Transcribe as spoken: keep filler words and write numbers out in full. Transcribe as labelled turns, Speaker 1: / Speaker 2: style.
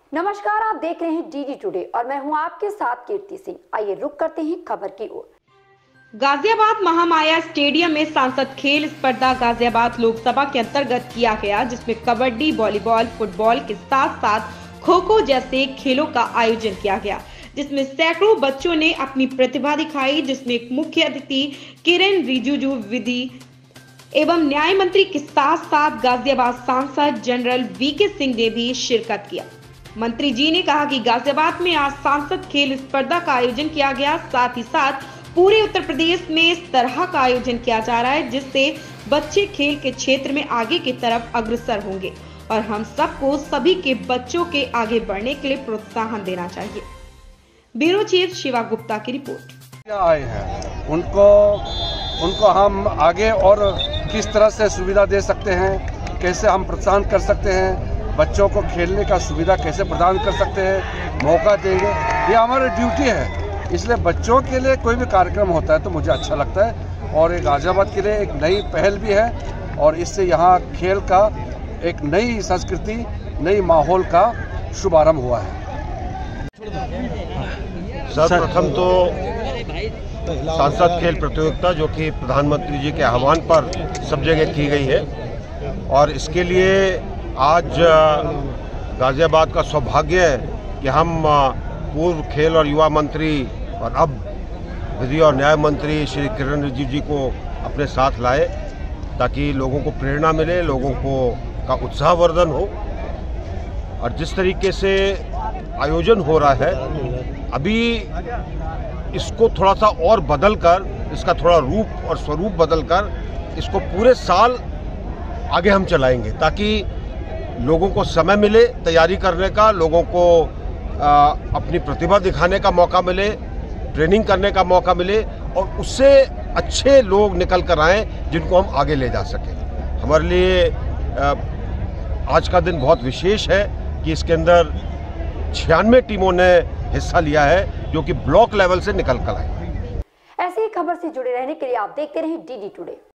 Speaker 1: नमस्कार, आप देख रहे हैं डीडी टुडे और मैं हूं आपके साथ कीर्ति सिंह। आइए रुक करते हैं खबर की ओर।
Speaker 2: गाजियाबाद महामाया स्टेडियम में सांसद खेल स्पर्धा गाजियाबाद लोकसभा के अंतर्गत किया गया, जिसमें कबड्डी, वॉलीबॉल, फुटबॉल के साथ साथ खो खो जैसे खेलों का आयोजन किया गया, जिसमें सैकड़ों बच्चों ने अपनी प्रतिभा दिखाई, जिसमें एक मुख्य अतिथि किरण रिजिजू विधि एवं न्याय मंत्री के साथ साथ गाजियाबाद सांसद जनरल वी के सिंह ने भी शिरकत किया। मंत्री जी ने कहा कि गाजियाबाद में आज सांसद खेल स्पर्धा का आयोजन किया गया, साथ ही साथ पूरे उत्तर प्रदेश में इस तरह का आयोजन किया जा रहा है, जिससे बच्चे खेल के क्षेत्र में आगे की तरफ अग्रसर होंगे और हम सबको सभी के बच्चों के आगे बढ़ने के लिए प्रोत्साहन देना चाहिए। ब्यूरो चीफ शिवा गुप्ता की रिपोर्ट।
Speaker 3: आए हैं उनको उनको हम आगे और किस तरह से सुविधा दे सकते हैं, कैसे हम प्रोत्साहन कर सकते हैं, बच्चों को खेलने का सुविधा कैसे प्रदान कर सकते हैं, मौका देंगे। ये हमारी ड्यूटी है, इसलिए बच्चों के लिए कोई भी कार्यक्रम होता है तो मुझे अच्छा लगता है और एक गाजियाबाद के लिए एक नई पहल भी है और इससे यहाँ खेल का एक नई संस्कृति, नई माहौल का शुभारंभ हुआ है।
Speaker 4: सर्वप्रथम तो सांसद खेल प्रतियोगिता जो कि प्रधानमंत्री जी के आह्वान पर सब जगह की गई है और इसके लिए आज गाजियाबाद का सौभाग्य है कि हम पूर्व खेल और युवा मंत्री और अब विधि और न्याय मंत्री श्री किरण रिजिजू जी को अपने साथ लाए ताकि लोगों को प्रेरणा मिले, लोगों को का उत्साहवर्धन हो। और जिस तरीके से आयोजन हो रहा है अभी इसको थोड़ा सा और बदल कर, इसका थोड़ा रूप और स्वरूप बदल कर इसको पूरे साल आगे हम चलाएंगे ताकि लोगों को समय मिले तैयारी करने का, लोगों को आ, अपनी प्रतिभा दिखाने का मौका मिले, ट्रेनिंग करने का मौका मिले और उससे अच्छे लोग निकल कर आएँ जिनको हम आगे ले जा सकें। हमारे लिए आ, आज का दिन बहुत विशेष है कि इसके अंदर छियानवे टीमों ने हिस्सा लिया है जो कि ब्लॉक लेवल से निकल कर आई।
Speaker 1: ऐसी ही खबर से जुड़े रहने के लिए आप देखते रहें डीडी टुडे।